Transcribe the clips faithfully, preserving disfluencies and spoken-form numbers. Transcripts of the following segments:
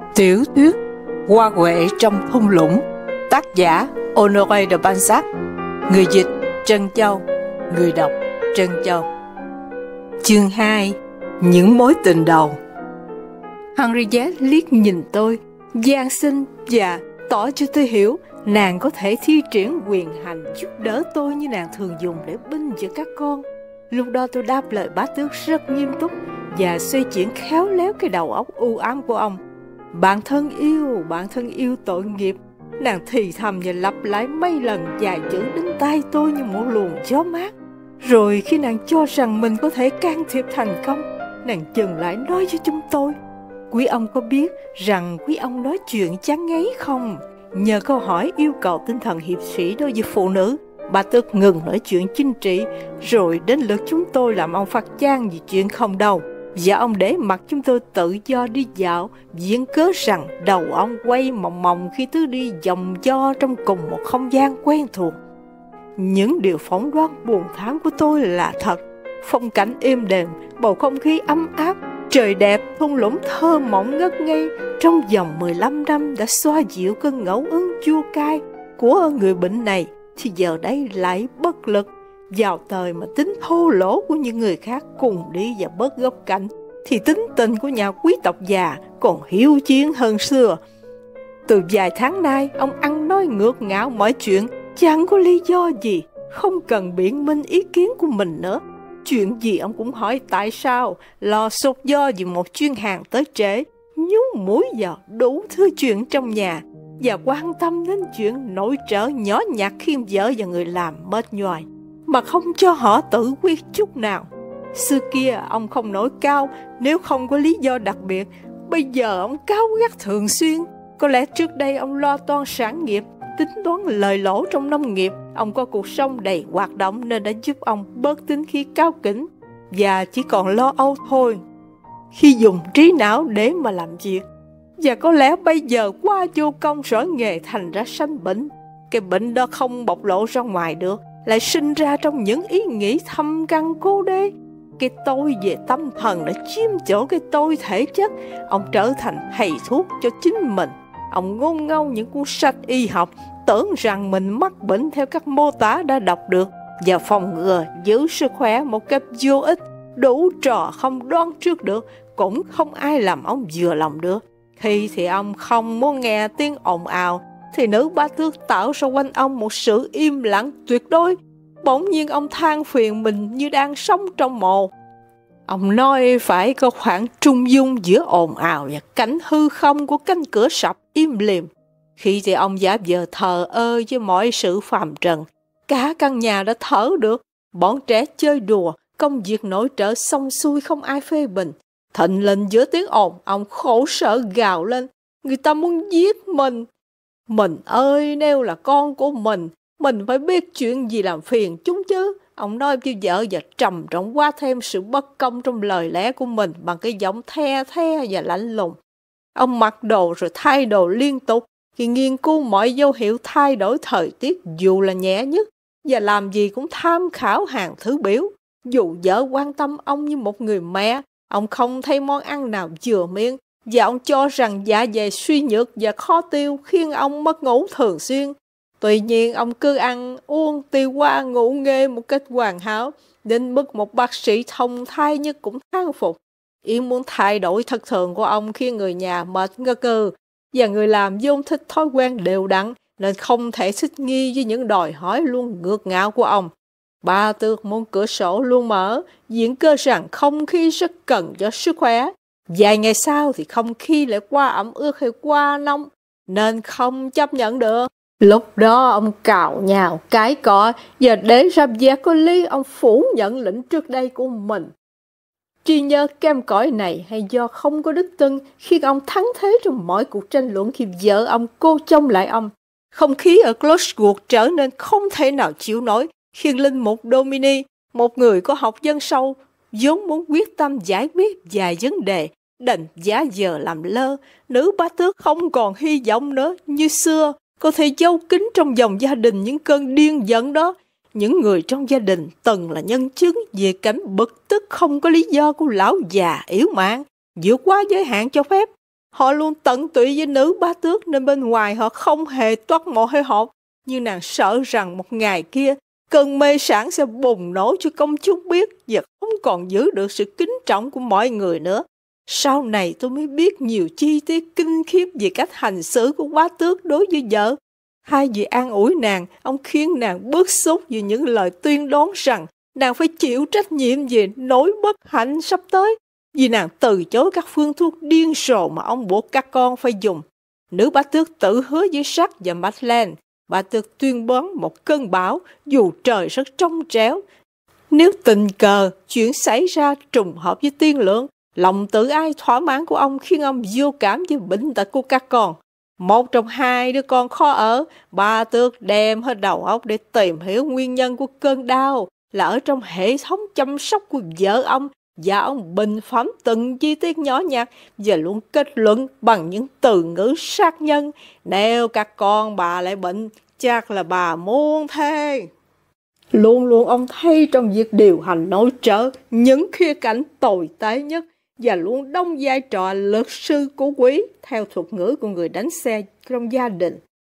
Tiểu thuyết Hoa Huệ trong thung lũng, tác giả Honoré de Balzac, người dịch Trân Châu, người đọc Trân Châu. Chương hai. Những mối tình đầu. Henriette liếc nhìn tôi, van xin và tỏ cho tôi hiểu nàng có thể thi triển quyền hành giúp đỡ tôi như nàng thường dùng để binh giữa các con. Lúc đó tôi đáp lời bá tước rất nghiêm túc và xoay chuyển khéo léo cái đầu óc u ám của ông. Bạn thân yêu, bạn thân yêu tội nghiệp. Nàng thì thầm và lặp lại mấy lần vài chữ đến tai tôi như một luồng gió mát. Rồi khi nàng cho rằng mình có thể can thiệp thành công, nàng dừng lại nói với chúng tôi: quý ông có biết rằng quý ông nói chuyện chán ngấy không? Nhờ câu hỏi yêu cầu tinh thần hiệp sĩ đối với phụ nữ, bà tước ngừng nói chuyện chính trị. Rồi đến lượt chúng tôi làm ông phát chán vì chuyện không đâu. Và ông để mặc chúng tôi tự do đi dạo, viện cớ rằng đầu ông quay mòng mòng khi cứ đi vòng vo trong cùng một không gian quen thuộc. Những điều phỏng đoán buồn thảm của tôi là thật. Phong cảnh êm đềm, bầu không khí ấm áp, trời đẹp, thung lũng thơ mộng ngất ngây trong vòng mười lăm năm đã xoa dịu cơn ngẫu hứng chua cay của người bệnh này, thì giờ đây lại bất lực. Vào thời mà tính thô lỗ của những người khác cùng đi và bớt góc cạnh, thì tính tình của nhà quý tộc già còn hiếu chiến hơn xưa. Từ vài tháng nay, ông ăn nói ngược ngạo mọi chuyện, chẳng có lý do gì, không cần biện minh ý kiến của mình nữa. Chuyện gì ông cũng hỏi tại sao, lo sốt do vì một chuyên hàng tới trễ, nhúng mũi vào đủ thứ chuyện trong nhà, và quan tâm đến chuyện nội trợ nhỏ nhặt khiêm vợ và người làm mệt nhoài, mà không cho họ tự quyết chút nào. Xưa kia ông không nổi cao nếu không có lý do đặc biệt, bây giờ ông cáu gắt thường xuyên. Có lẽ trước đây ông lo toan sản nghiệp, tính toán lời lỗ trong nông nghiệp. Ông có cuộc sống đầy hoạt động nên đã giúp ông bớt tính khí cáu kỉnh và chỉ còn lo âu thôi, khi dùng trí não để mà làm việc. Và có lẽ bây giờ qua vô công giỏi nghề thành ra sanh bệnh. Cái bệnh đó không bộc lộ ra ngoài được, lại sinh ra trong những ý nghĩ thâm căn cố đế. Cái tôi về tâm thần đã chiếm chỗ cái tôi thể chất. Ông trở thành thầy thuốc cho chính mình. Ông ngôn ngâu những cuốn sách y học, tưởng rằng mình mắc bệnh theo các mô tả đã đọc được, và phòng ngừa giữ sức khỏe một cách vô ích. Đủ trò không đoán trước được, cũng không ai làm ông vừa lòng được. Khi thì ông không muốn nghe tiếng ồn ào, thì nữ bá tước tạo ra quanh ông một sự im lặng tuyệt đối. Bỗng nhiên ông than phiền mình như đang sống trong mồ. Ông nói phải có khoảng trung dung giữa ồn ào và cảnh hư không của cánh cửa sập im lìm. Khi thì ông giả vờ thờ ơ với mọi sự phàm trần. Cả căn nhà đã thở được. Bọn trẻ chơi đùa, công việc nội trợ xong xuôi không ai phê bình. Thịnh lên giữa tiếng ồn, ông khổ sở gào lên: người ta muốn giết mình. Mình ơi, nếu là con của mình, mình phải biết chuyện gì làm phiền chúng chứ. Ông nói với vợ và trầm trọng quá thêm sự bất công trong lời lẽ của mình bằng cái giọng the the và lạnh lùng. Ông mặc đồ rồi thay đồ liên tục, khi nghiên cứu mọi dấu hiệu thay đổi thời tiết dù là nhẹ nhất, và làm gì cũng tham khảo hàng thứ biểu. Dù vợ quan tâm ông như một người mẹ, ông không thấy món ăn nào vừa miệng, và ông cho rằng dạ dày suy nhược và khó tiêu khiến ông mất ngủ thường xuyên. Tuy nhiên ông cứ ăn uống tiêu qua ngủ nghê một cách hoàn hảo, đến mức một bác sĩ thông thai nhất cũng thán phục. Ý muốn thay đổi thất thường của ông khiến người nhà mệt ngơ cơ, và người làm vốn thích thói quen đều đặn nên không thể thích nghi với những đòi hỏi luôn ngược ngạo của ông. Bá tước muốn cửa sổ luôn mở, viện cơ rằng không khí rất cần cho sức khỏe. Vài ngày sau thì không khí lại qua ẩm ướt hay qua nóng, nên không chấp nhận được. Lúc đó ông cào nhào cái cọ, và để ra vẻ có lý, ông phủ nhận lệnh trước đây của mình. Trí nhớ kem cỏi này hay do không có đức tin khiến ông thắng thế trong mọi cuộc tranh luận khi vợ ông cô trông lại ông. Không khí ở Closewood trở nên không thể nào chịu nổi, khiến linh mục Domini, một người có học vấn sâu, vốn muốn quyết tâm giải quyết vài vấn đề, đành giả vờ làm lơ. Nữ bá tước không còn hy vọng nữa như xưa có thể giấu kín trong vòng gia đình những cơn điên giận đó. Những người trong gia đình từng là nhân chứng về cảnh bực tức không có lý do của lão già yếu mạng, vượt quá giới hạn cho phép. Họ luôn tận tụy với nữ bá tước nên bên ngoài họ không hề toát mồ hôi hột. Nhưng nàng sợ rằng một ngày kia, cơn mê sản sẽ bùng nổ cho công chúng biết và không còn giữ được sự kính trọng của mọi người nữa. Sau này tôi mới biết nhiều chi tiết kinh khiếp về cách hành xử của bá tước đối với vợ. Thay vì an ủi nàng, ông khiến nàng bức xúc vì những lời tuyên đoán rằng nàng phải chịu trách nhiệm về nỗi bất hạnh sắp tới, vì nàng từ chối các phương thuốc điên rồ mà ông buộc các con phải dùng. Nữ bá tước tự hứa với Jack và Madeleine. Bá tước tuyên bố một cơn bão dù trời rất trong trẻo. Nếu tình cờ chuyện xảy ra trùng hợp với tiên lượng, lòng tự ai thỏa mãn của ông khiến ông vô cảm với bệnh tật của các con. Một trong hai đứa con khó ở, bá tước đem hết đầu óc để tìm hiểu nguyên nhân của cơn đau là ở trong hệ thống chăm sóc của vợ ông, và ông bình phẩm từng chi tiết nhỏ nhặt và luôn kết luận bằng những từ ngữ sát nhân: nếu các con bà lại bệnh, chắc là bà muôn thê. Luôn luôn ông thấy trong việc điều hành nội trợ những khía cạnh tồi tệ nhất và luôn đóng vai trò luật sư của quý theo thuật ngữ của người đánh xe trong gia đình.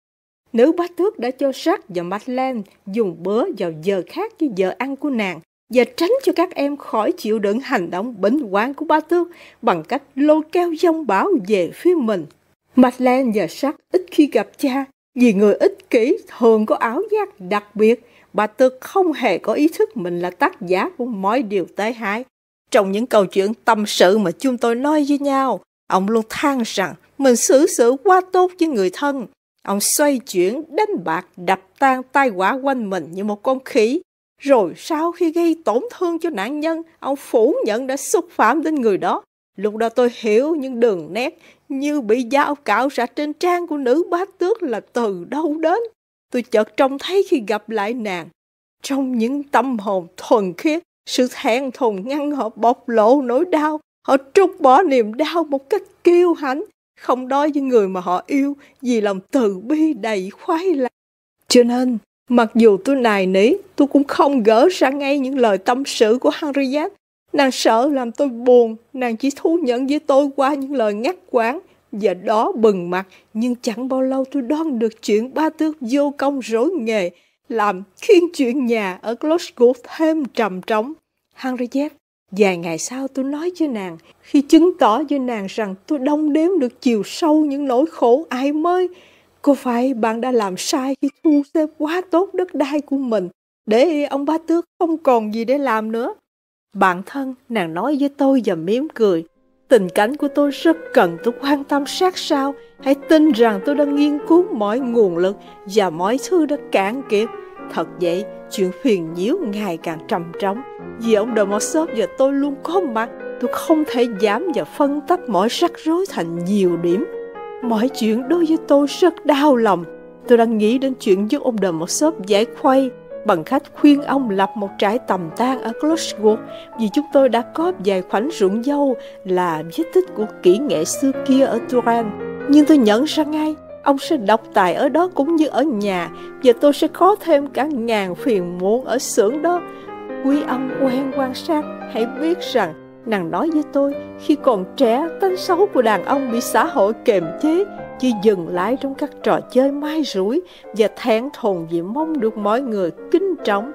Nữ bá tước đã cho Jack và Madeleine dùng bữa vào giờ khác với giờ ăn của nàng và tránh cho các em khỏi chịu đựng hành động bệnh hoạn của bá tước bằng cách lôi kéo dông bão về phía mình. Madeleine và Jack ít khi gặp cha vì người ích kỷ thường có ảo giác đặc biệt. Bá tước không hề có ý thức mình là tác giả của mọi điều tệ hại. Trong những câu chuyện tâm sự mà chúng tôi nói với nhau, ông luôn than rằng mình xử sự quá tốt với người thân. Ông xoay chuyển, đánh bạc, đập tan tai họa quanh mình như một con khỉ. Rồi sau khi gây tổn thương cho nạn nhân, ông phủ nhận đã xúc phạm đến người đó. Lúc đó tôi hiểu những đường nét như bị dao cạo rạch trên trán của nữ bá tước là từ đâu đến. Tôi chợt trông thấy khi gặp lại nàng. Trong những tâm hồn thuần khiết, sự thẹn thùng ngăn họ bộc lộ nỗi đau. Họ trút bỏ niềm đau một cách kiêu hãnh, không nói với người mà họ yêu vì lòng từ bi đầy khoái lạc. Cho nên, mặc dù tôi nài nỉ, tôi cũng không gỡ ra ngay những lời tâm sự của Henriette. Nàng sợ làm tôi buồn, nàng chỉ thú nhận với tôi qua những lời ngắt quãng và đó bừng mặt. Nhưng chẳng bao lâu tôi đoán được chuyện bá tước vô công rối nghề, làm khiến chuyện nhà ở Glasgow thêm trầm trọng. Henriette, vài ngày sau tôi nói với nàng, khi chứng tỏ với nàng rằng tôi đong đếm được chiều sâu những nỗi khổ ai mới. Có phải bạn đã làm sai khi thu xếp quá tốt đất đai của mình, để ông bá tước không còn gì để làm nữa? Bạn thân, nàng nói với tôi và mỉm cười. Tình cảnh của tôi rất cần tôi quan tâm sát sao. Hãy tin rằng tôi đã nghiên cứu mọi nguồn lực và mọi thứ đã cạn kiệt. Thật vậy, chuyện phiền nhiễu ngày càng trầm trọng. Vì ông de Morcerf và tôi luôn có mặt, tôi không thể giảm và phân tách mọi rắc rối thành nhiều điểm. Mọi chuyện đối với tôi rất đau lòng. Tôi đang nghĩ đến chuyện giúp ông de Morcerf giải khuây bằng cách khuyên ông lập một trại tầm tang ở Glasgow, vì chúng tôi đã có vài khoảnh ruộng dâu là vết tích của kỹ nghệ xưa kia ở Touraine. Nhưng tôi nhận ra ngay, ông sẽ độc tài ở đó cũng như ở nhà, và tôi sẽ có thêm cả ngàn phiền muộn ở xưởng đó. Quý ông quen quan sát, hãy biết rằng nàng nói với tôi, khi còn trẻ, tánh xấu của đàn ông bị xã hội kiềm chế, chỉ dừng lại trong các trò chơi mai rủi và thẹn thùng vì mong được mọi người kính trọng.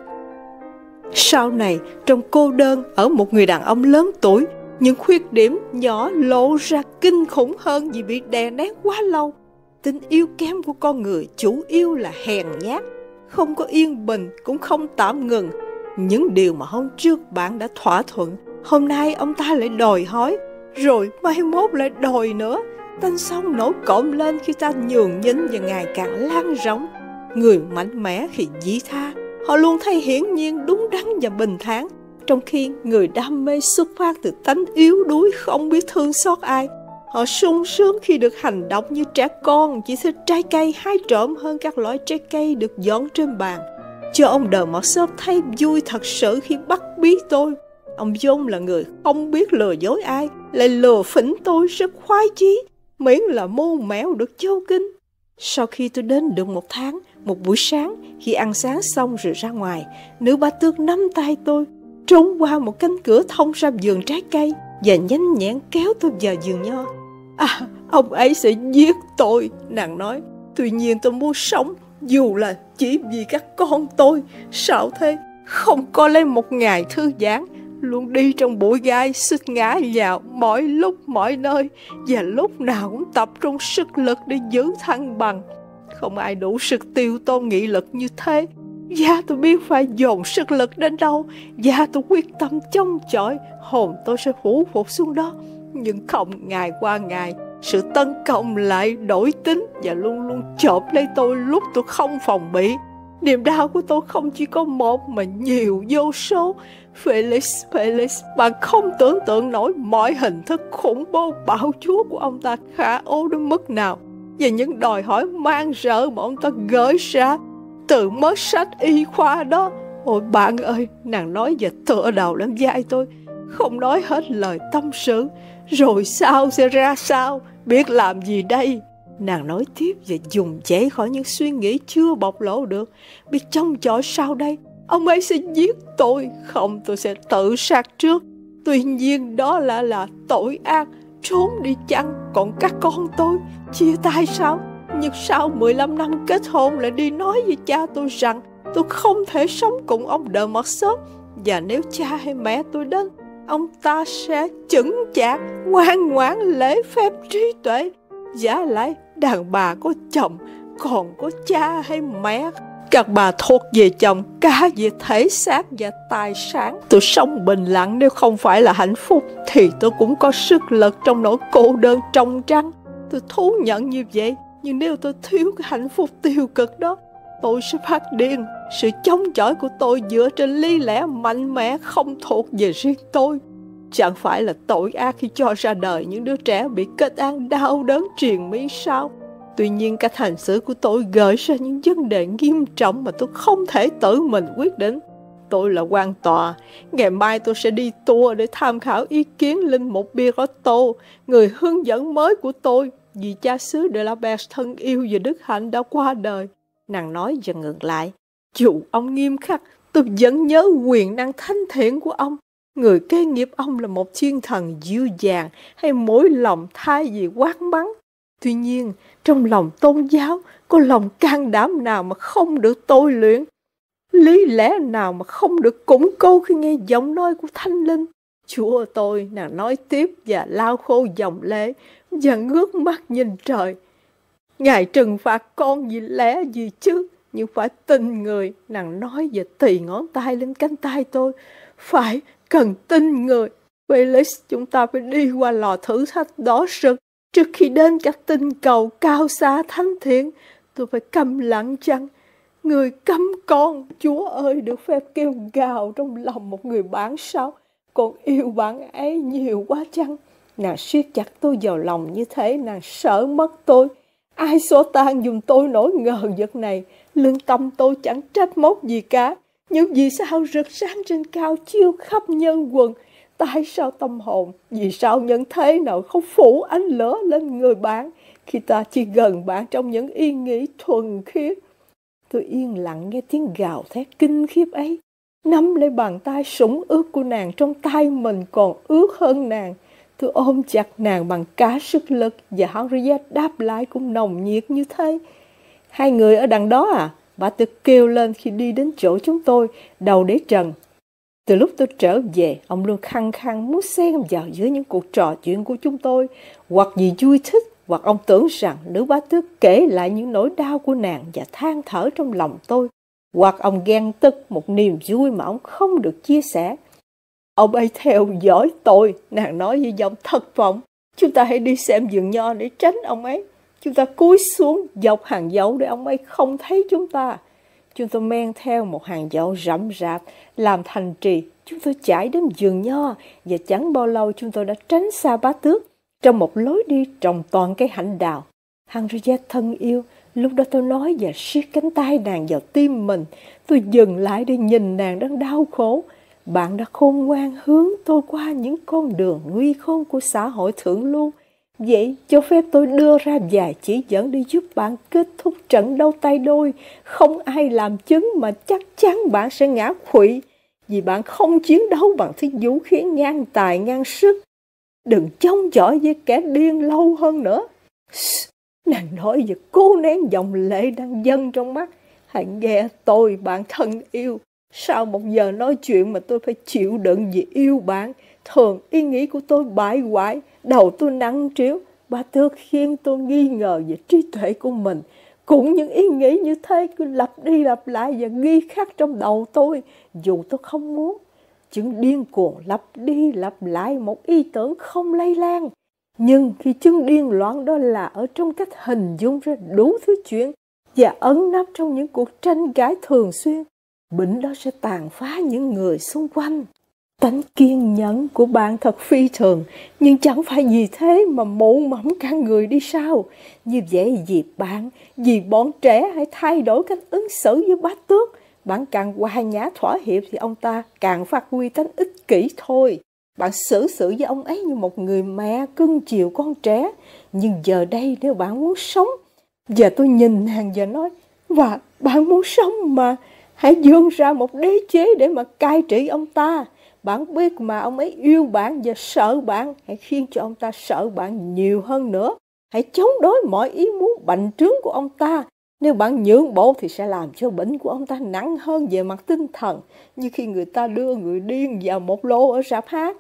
Sau này, trong cô đơn ở một người đàn ông lớn tuổi, những khuyết điểm nhỏ lộ ra kinh khủng hơn vì bị đè nén quá lâu. Tình yêu kém của con người chủ yếu là hèn nhát, không có yên bình cũng không tạm ngừng. Những điều mà hôm trước bạn đã thỏa thuận, hôm nay ông ta lại đòi hỏi, rồi mai mốt lại đòi nữa. Tánh xấu nổi cộm lên khi ta nhường nhịn và ngày càng lan rộng. Người mạnh mẽ khi dĩ tha, họ luôn thấy hiển nhiên đúng đắn và bình thản, trong khi người đam mê xuất phát từ tánh yếu đuối không biết thương xót ai. Họ sung sướng khi được hành động như trẻ con, chỉ thích trái cây hái trộm hơn các loại trái cây được dọn trên bàn. Cho ông de Morcerf thấy vui thật sự khi bắt bí tôi. Ông vốn là người không biết lừa dối ai, lại lừa phỉnh tôi rất khoái chí, miễn là mưu mẹo được châu kinh. Sau khi tôi đến được một tháng, một buổi sáng, khi ăn sáng xong rồi ra ngoài, nữ bá tước nắm tay tôi, trốn qua một cánh cửa thông ra vườn trái cây và nhanh nhẹn kéo tôi vào vườn nho. À, ông ấy sẽ giết tôi, nàng nói. Tuy nhiên tôi muốn sống, dù là chỉ vì các con tôi. Sao thế? Không có lấy một ngày thư giãn, luôn đi trong bụi gai, xích ngã nhào mọi lúc mọi nơi, và lúc nào cũng tập trung sức lực để giữ thăng bằng. Không ai đủ sức tiêu tốn nghị lực như thế. Và tôi biết phải dồn sức lực đến đâu, và tôi quyết tâm chống chọi, hồn tôi sẽ phủ phục xuống đó. Nhưng không, ngày qua ngày, sự tấn công lại đổi tính và luôn luôn chộp lấy tôi lúc tôi không phòng bị. Niềm đau của tôi không chỉ có một mà nhiều vô số. Felix, Felix, bạn không tưởng tượng nổi mọi hình thức khủng bố bạo chúa của ông ta khả ố đến mức nào, và những đòi hỏi mang rợ mà ông ta gửi ra từ mớ sách y khoa đó. Ôi bạn ơi, nàng nói và tựa đầu lên vai tôi, không nói hết lời tâm sự. Rồi sao sẽ ra sao? Biết làm gì đây? Nàng nói tiếp và dùng dãy khỏi những suy nghĩ chưa bộc lộ được. Biết trông chọi sao đây? Ông ấy sẽ giết tôi. Không, tôi sẽ tự sát trước. Tuy nhiên đó là là tội ác. Trốn đi chăng? Còn các con tôi chia tay sao? Nhưng sau mười lăm năm kết hôn lại đi nói với cha tôi rằng tôi không thể sống cùng ông De Morcerf. Và nếu cha hay mẹ tôi đến, ông ta sẽ chững chạc, ngoan ngoãn, lễ phép, trí tuệ. Giả lại đàn bà có chồng, còn có cha hay mẹ. Các bà thuộc về chồng cả về thể xác và tài sản. Tôi sống bình lặng nếu không phải là hạnh phúc, thì tôi cũng có sức lực trong nỗi cô đơn trông trăng. Tôi thú nhận như vậy. Nhưng nếu tôi thiếu cái hạnh phúc tiêu cực đó, tôi sẽ phát điên. Sự chống chọi của tôi dựa trên lý lẽ mạnh mẽ không thuộc về riêng tôi. Chẳng phải là tội ác khi cho ra đời những đứa trẻ bị kết án đau đớn triền miên sao? Tuy nhiên cách hành xử của tôi gợi ra những vấn đề nghiêm trọng mà tôi không thể tự mình quyết định. Tôi là quan tòa. Ngày mai tôi sẽ đi tour để tham khảo ý kiến linh mục Birotteau, người hướng dẫn mới của tôi, vì cha xứ de la Berge thân yêu và đức hạnh đã qua đời. Nàng nói và ngừng lại. Dù ông nghiêm khắc, tôi vẫn nhớ quyền năng thánh thiện của ông. Người kế nghiệp ông là một thiên thần dịu dàng hay mỗi lòng thay vì quát mắng. Tuy nhiên, trong lòng tôn giáo có lòng can đảm nào mà không được tôi luyện? Lý lẽ nào mà không được củng cố khi nghe giọng nói của Thánh Linh? Chúa tôi, nàng nói tiếp và lau khô dòng lệ và ngước mắt nhìn trời. Ngài trừng phạt con vì lẽ gì chứ? Nhưng phải tin người, nàng nói và tì ngón tay lên cánh tay tôi. Phải, cần tin người. Felix, chúng ta phải đi qua lò thử thách đỏ sực trước khi đến các tinh cầu cao xa thánh thiện. Tôi phải câm lặng chăng? Người cấm con, Chúa ơi, được phép kêu gào trong lòng một người bạn sao? Con yêu bạn ấy nhiều quá chăng? Nàng siết chặt tôi vào lòng như thế, nàng sợ mất tôi. Ai xóa tan dùm tôi nỗi ngờ vực này? Lương tâm tôi chẳng trách móc gì cả. Nhưng vì sao rực sáng trên cao chiếu khắp nhân quần? Tại sao tâm hồn, vì sao nhân thế nào không phủ ánh lửa lên người bạn khi ta chỉ gần bạn trong những ý nghĩ thuần khiết? Tôi yên lặng nghe tiếng gào thét kinh khiếp ấy, nắm lấy bàn tay sũng ướt của nàng trong tay mình còn ướt hơn nàng. Tôi ôm chặt nàng bằng cả sức lực và Henriette đáp lại cũng nồng nhiệt như thế. Hai người ở đằng đó à? Bà tự kêu lên khi đi đến chỗ chúng tôi, đầu để trần. Từ lúc tôi trở về, ông luôn khăng khăng muốn xen vào giữa những cuộc trò chuyện của chúng tôi, hoặc vì vui thích, hoặc ông tưởng rằng nữ bá tước kể lại những nỗi đau của nàng và than thở trong lòng tôi, hoặc ông ghen tức một niềm vui mà ông không được chia sẻ. Ông ấy theo dõi tôi, nàng nói với giọng thất vọng. Chúng ta hãy đi xem vườn nho để tránh ông ấy. Chúng ta cúi xuống dọc hàng dậu để ông ấy không thấy chúng ta. Chúng tôi men theo một hàng dậu rậm rạp, làm thành trì. Chúng tôi chạy đến vườn nho và chẳng bao lâu chúng tôi đã tránh xa bá tước trong một lối đi trồng toàn cây hạnh đào. Henriette thân yêu, lúc đó tôi nói và siết cánh tay nàng vào tim mình. Tôi dừng lại để nhìn nàng đang đau khổ. Bạn đã khôn ngoan hướng tôi qua những con đường nguy khốn của xã hội thượng lưu. Vậy cho phép tôi đưa ra vài chỉ dẫn để giúp bạn kết thúc trận đấu tay đôi. Không ai làm chứng mà chắc chắn bạn sẽ ngã khuỵu vì bạn không chiến đấu bằng thứ vũ khí ngang tài ngang sức. Đừng chống chọi với kẻ điên lâu hơn nữa. Nàng nói và cố nén dòng lệ đang dâng trong mắt. Hãy nghe tôi, bạn thân yêu. Sau một giờ nói chuyện mà tôi phải chịu đựng vì yêu bạn. Thường ý nghĩ của tôi bại hoại, đầu tôi nặng trĩu. Bá Tước khiến tôi nghi ngờ về trí tuệ của mình. Cũng những ý nghĩ như thế cứ lặp đi lặp lại và ghi khắc trong đầu tôi, dù tôi không muốn. Chứng điên cuồng lặp đi lặp lại một ý tưởng không lây lan. Nhưng khi chứng điên loạn đó là ở trong cách hình dung ra đủ thứ chuyện và ẩn nấp trong những cuộc tranh cãi thường xuyên, bệnh đó sẽ tàn phá những người xung quanh. Tánh kiên nhẫn của bạn thật phi thường, nhưng chẳng phải vì thế mà mụ mẫm cả người đi sao. Như vậy vì bạn, vì bọn trẻ hãy thay đổi cách ứng xử với Bá Tước. Bạn càng hòa nhã thỏa hiệp thì ông ta càng phát huy tánh ích kỷ thôi. Bạn xử sự với ông ấy như một người mẹ cưng chiều con trẻ. Nhưng giờ đây nếu bạn muốn sống, giờ tôi nhìn nàng và nói, và bạn muốn sống mà, hãy dương ra một đế chế để mà cai trị ông ta. Bạn biết mà ông ấy yêu bạn và sợ bạn, hãy khiến cho ông ta sợ bạn nhiều hơn nữa. Hãy chống đối mọi ý muốn bành trướng của ông ta. Nếu bạn nhượng bộ thì sẽ làm cho bệnh của ông ta nặng hơn về mặt tinh thần, như khi người ta đưa người điên vào một lô ở rạp hát.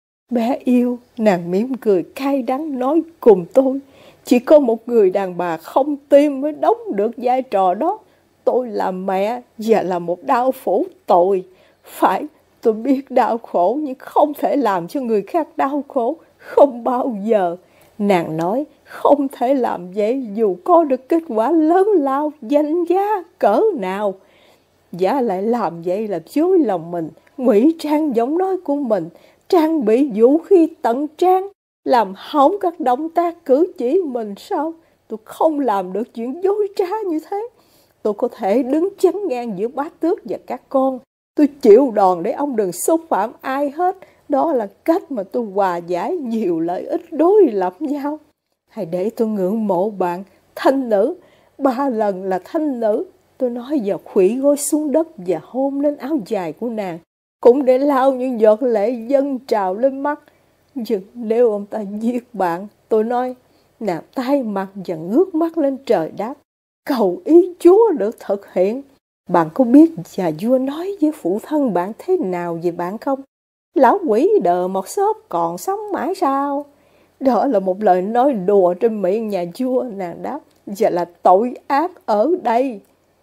Bé yêu, nàng mỉm cười cay đắng nói cùng tôi, chỉ có một người đàn bà không tim mới đóng được vai trò đó. Tôi là mẹ và là một đao phủ tội. Phải, tôi biết đau khổ nhưng không thể làm cho người khác đau khổ, không bao giờ. Nàng nói không thể làm vậy dù có được kết quả lớn lao, danh giá cỡ nào. Giả lại làm vậy là dối lòng mình, ngụy trang giọng nói của mình, trang bị vũ khí tận trang, làm hỏng các động tác cử chỉ mình sao? Tôi không làm được chuyện dối trá như thế. Tôi có thể đứng chắn ngang giữa Bá Tước và các con. Tôi chịu đòn để ông đừng xúc phạm ai hết. Đó là cách mà tôi hòa giải nhiều lợi ích đối lập nhau. Hãy để tôi ngưỡng mộ bạn, thanh nữ. Ba lần là thanh nữ. Tôi nói và khuỵu gối xuống đất và hôn lên áo dài của nàng, cũng để lau những giọt lệ dâng trào lên mắt. Nhưng nếu ông ta giết bạn, tôi nói, nàng tay mặt và ngước mắt lên trời đáp, cầu ý Chúa được thực hiện. Bạn có biết nhà vua nói với phụ thân bạn thế nào về bạn không? Lão quỷ đờ một xốp còn sống mãi sao? Đó là một lời nói đùa trên miệng nhà vua, nàng đáp, và là tội ác ở đây.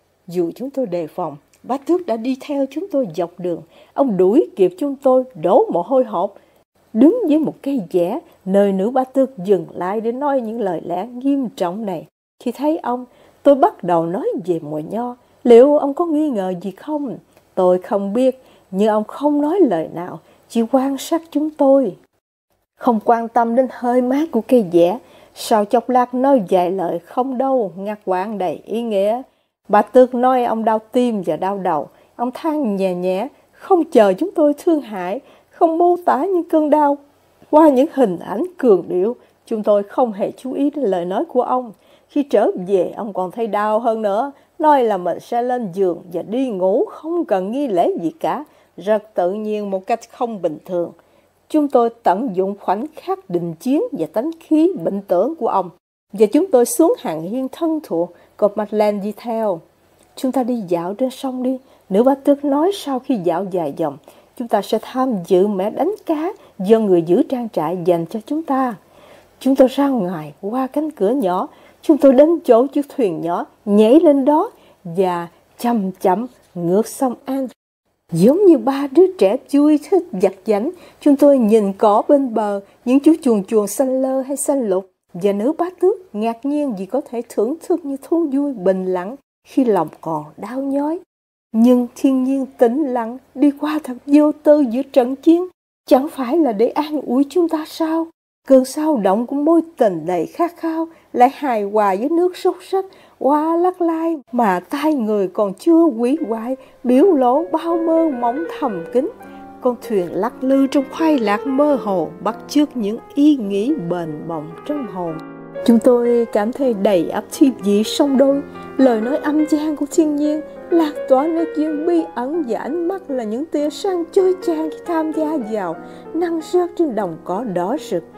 Dù chúng tôi đề phòng, Bá Tước đã đi theo chúng tôi dọc đường. Ông đuổi kịp chúng tôi, đổ mồ hôi hột, đứng dưới một cây dẻ, nơi nữ Bá Tước dừng lại để nói những lời lẽ nghiêm trọng này. Khi thấy ông, tôi bắt đầu nói về mùa nho. Liệu ông có nghi ngờ gì không? Tôi không biết, nhưng ông không nói lời nào, chỉ quan sát chúng tôi. Không quan tâm đến hơi mát của cây dẻ, sau chốc lát nói vài lời không đâu, ngắt quãng đầy ý nghĩa. Bá Tước nói ông đau tim và đau đầu. Ông than nhẹ nhẹ, không chờ chúng tôi thương hại, không mô tả những cơn đau. Qua những hình ảnh cường điệu, chúng tôi không hề chú ý đến lời nói của ông. Khi trở về, ông còn thấy đau hơn nữa, nói là mình sẽ lên giường và đi ngủ không cần nghi lễ gì cả, rất tự nhiên một cách không bình thường. Chúng tôi tận dụng khoảnh khắc đình chiến và tánh khí bệnh tưởng của ông, và chúng tôi xuống hàng hiên thân thuộc, còn Madeleine đi theo. Chúng ta đi dạo trên sông đi, nữ Bá Tước nói sau khi dạo vài vòng. Chúng ta sẽ tham dự mẻ đánh cá do người giữ trang trại dành cho chúng ta. Chúng tôi ra ngoài qua cánh cửa nhỏ, chúng tôi đến chỗ chiếc thuyền nhỏ, nhảy lên đó và chậm chậm ngược sông An. Giống như ba đứa trẻ vui thích giặt giảnh, chúng tôi nhìn cỏ bên bờ, những chú chuồn chuồn xanh lơ hay xanh lục, và nữ Bá Tước ngạc nhiên vì có thể thưởng thức như thú vui bình lặng khi lòng còn đau nhói. Nhưng thiên nhiên tĩnh lặng đi qua thật vô tư giữa trận chiến, chẳng phải là để an ủi chúng ta sao? Cơn sao động của mối tình đầy khát khao lại hài hòa với nước sốt sách qua lắc lai mà tai người còn chưa hủy hoại, biểu lộ bao mơ mộng thầm kín. Con thuyền lắc lư trong khoai lạc mơ hồ, bắt chước những ý nghĩ bền bồng trong hồn. Chúng tôi cảm thấy đầy ắp thi vị song đôi, lời nói âm gian của thiên nhiên lạc tỏa nơi duyên bí ẩn, và ánh mắt là những tia sáng chói chang khi tham gia vào năng rớt trên đồng cỏ đỏ rực.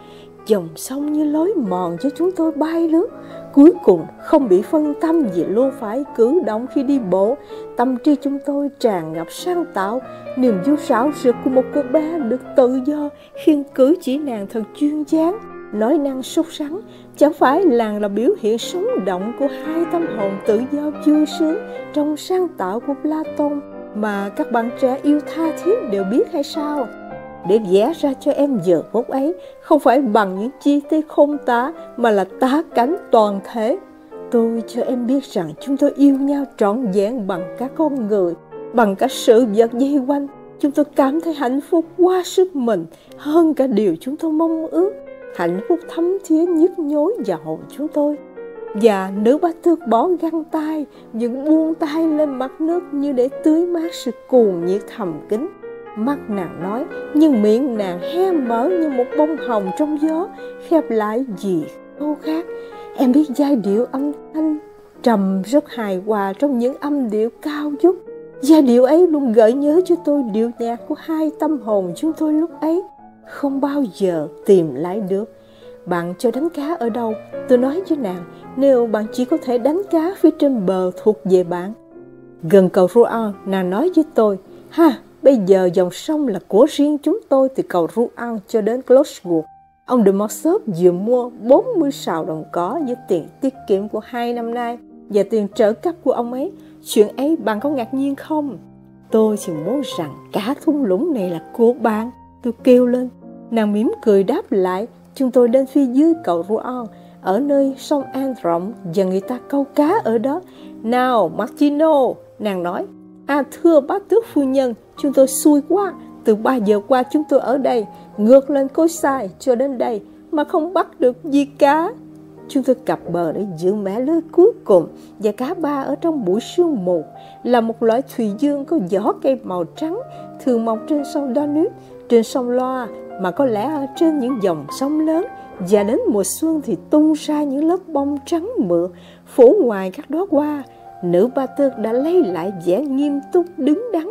Dòng sông như lối mòn cho chúng tôi bay lướt, cuối cùng không bị phân tâm vì luôn phải cử động khi đi bộ. Tâm trí chúng tôi tràn ngập sáng tạo, niềm vui rạo rực của một cô bé được tự do, khiến cử chỉ nàng thật duyên dáng, nói năng sốt sắng. Chẳng phải làng là biểu hiện sống động của hai tâm hồn tự do vui sướng trong sáng tạo của Platon mà các bạn trẻ yêu tha thiết đều biết hay sao? Để vẽ ra cho em giờ phút ấy không phải bằng những chi tiết không tả mà là tá cảnh toàn thể. Tôi cho em biết rằng chúng tôi yêu nhau trọn vẹn bằng cả con người, bằng cả sự vật dây quanh. Chúng tôi cảm thấy hạnh phúc quá sức mình hơn cả điều chúng tôi mong ước. Hạnh phúc thấm thía nhức nhối vào hồn chúng tôi. Và nữ bá tước bỏ găng tay, nhưng buông tay lên mặt nước như để tưới mát sự cuồng nhiệt thầm kín. Mắt nàng nói, nhưng miệng nàng hé mở như một bông hồng trong gió, khép lại vì khô khát. Em biết giai điệu âm thanh trầm rất hài hòa trong những âm điệu cao vút. Giai điệu ấy luôn gợi nhớ cho tôi điệu nhạc của hai tâm hồn chúng tôi lúc ấy, không bao giờ tìm lại được. Bạn cho đánh cá ở đâu? Tôi nói với nàng, nếu bạn chỉ có thể đánh cá phía trên bờ thuộc về bạn. Gần cầu Rouen, nàng nói với tôi, ha, bây giờ dòng sông là của riêng chúng tôi từ cầu Rouen cho đến Clochegourde. Ông de Morcerf vừa mua bốn mươi sào đồng cỏ với tiền tiết kiệm của hai năm nay và tiền trợ cấp của ông ấy. Chuyện ấy bạn có ngạc nhiên không? Tôi chỉ muốn rằng cả thung lũng này là của bạn. Tôi kêu lên. Nàng mỉm cười đáp lại. Chúng tôi đến phía dưới cầu Rouen, ở nơi sông An rộng và người ta câu cá ở đó. Nào Martino, nàng nói. À thưa bá tước phu nhân, chúng tôi xui quá. Từ ba giờ qua chúng tôi ở đây, ngược lên cối xay cho đến đây mà không bắt được gì cá. Chúng tôi cập bờ để giữ mẻ lưới cuối cùng, và cá ba ở trong buổi sương mù là một loại thùy dương có vỏ cây màu trắng, thường mọc trên sông Danube, trên sông Loire, mà có lẽ ở trên những dòng sông lớn. Và đến mùa xuân thì tung ra những lớp bông trắng mượt phủ ngoài các đóa hoa. Nữ bá tước đã lấy lại vẻ nghiêm túc đứng đắn,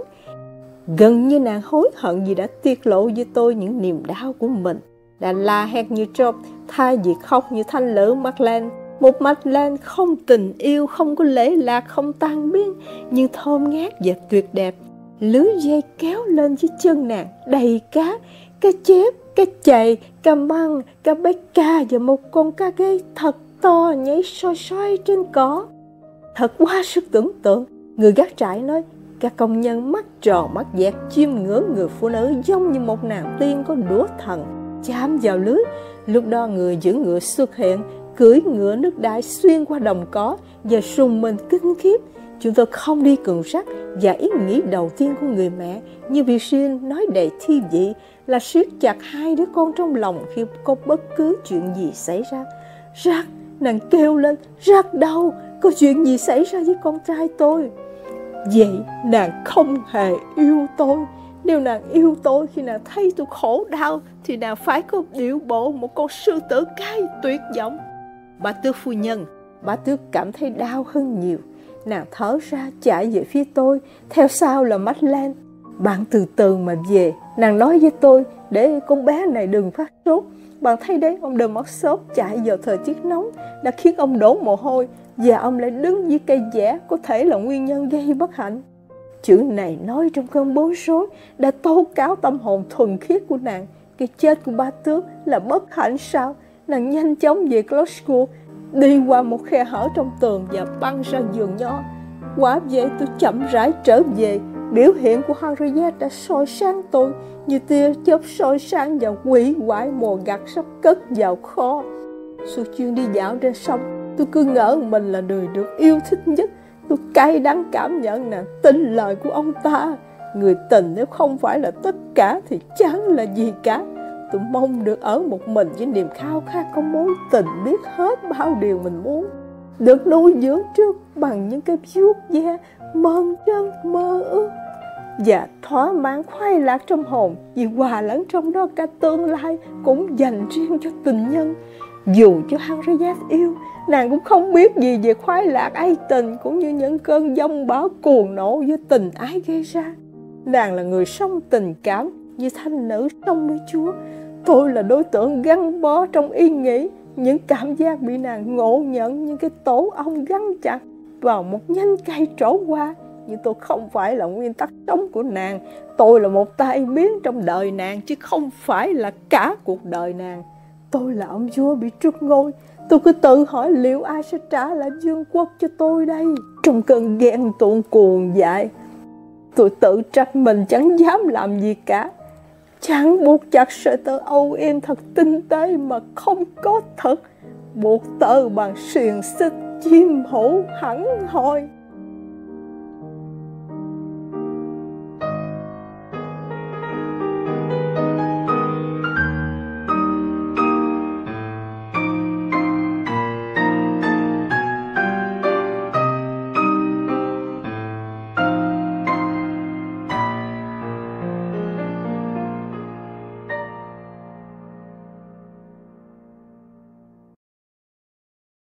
gần như nàng hối hận vì đã tiết lộ với tôi những niềm đau của mình, đã la hét như Job thay vì khóc như thanh lỡ Madeleine. Một Madeleine không tình yêu, không có lễ lạc, không tan biến, nhưng thơm ngát và tuyệt đẹp. Lưới dây kéo lên dưới chân nàng đầy cá, cá chép, cá chày, cá măng, cá bách ca và một con cá ghê thật to nhảy soi soi trên cỏ. Thật quá sức tưởng tượng. Người gác trại nói, các công nhân mắt tròn mắt dẹt chiêm ngưỡng người phụ nữ giống như một nàng tiên có đũa thần chạm vào lưới. Lúc đó người giữ ngựa xuất hiện, cưỡi ngựa nước đại xuyên qua đồng cỏ và sùng mình kinh khiếp. Chúng tôi không đi cường rắc, và ý nghĩ đầu tiên của người mẹ, như Virginie nói đầy thi vị, là siết chặt hai đứa con trong lòng khi có bất cứ chuyện gì xảy ra. Rắc, nàng kêu lên, Rắc đâu? Có chuyện gì xảy ra với con trai tôi? Vậy nàng không hề yêu tôi. Nếu nàng yêu tôi, khi nàng thấy tôi khổ đau thì nàng phải có điệu bộ một con sư tử cái tuyệt vọng. Bá tước phu nhân, bá tước cảm thấy đau hơn nhiều. Nàng thở ra chạy về phía tôi, theo sau là Madeleine. Bạn từ từ mà về, nàng nói với tôi, để con bé này đừng phát sốt. Bạn thấy đấy, ông de Morcerf chạy vào thời tiết nóng đã khiến ông đổ mồ hôi, và ông lại đứng dưới cây dẻ, có thể là nguyên nhân gây bất hạnh. Chữ này nói trong cơn bối rối đã tố cáo tâm hồn thuần khiết của nàng. Cái chết của bá tước là bất hạnh sao? Nàng nhanh chóng về Clochegourde, đi qua một khe hở trong tường và băng ra vườn nho. Quả vậy tôi chậm rãi trở về. Biểu hiện của Henriette đã soi sáng tôi như tia chớp soi sáng vào quỷ quái mùa gặt sắp cất vào kho. Suốt chuyến đi dạo trên sông, tôi cứ ngỡ mình là người được yêu thích nhất. Tôi cay đắng cảm nhận nàng tin lời của ông ta. Người tình nếu không phải là tất cả thì chẳng là gì cả. Tôi mong được ở một mình với niềm khao khát có mối tình biết hết bao điều mình muốn, được nuôi dưỡng trước bằng những cái vuốt ve mơn trơn mơ ước, và thỏa mãn khoái lạc trong hồn vì hòa lẫn trong đó cả tương lai cũng dành riêng cho tình nhân. Dù cho Henriette yêu, nàng cũng không biết gì về khoái lạc ái tình, cũng như những cơn giông bão cuồng nộ do tình ái gây ra. Nàng là người sống tình cảm như thanh nữ sống với Chúa. Tôi là đối tượng gắn bó trong ý nghĩ, những cảm giác bị nàng ngộ nhận, những cái tổ ong gắn chặt vào một nhánh cây trổ qua. Nhưng tôi không phải là nguyên tắc sống của nàng. Tôi là một tai biến trong đời nàng, chứ không phải là cả cuộc đời nàng. Tôi là ông vua bị truất ngôi. Tôi cứ tự hỏi liệu ai sẽ trả lại vương quốc cho tôi đây. Trong cơn ghen tuông cuồng dại, tôi tự trách mình chẳng dám làm gì cả. Chẳng buộc chặt sợi tơ âu yếm thật tinh tế mà không có thật, buộc tơ bằng xiềng xích chim hổ hẳn hoi.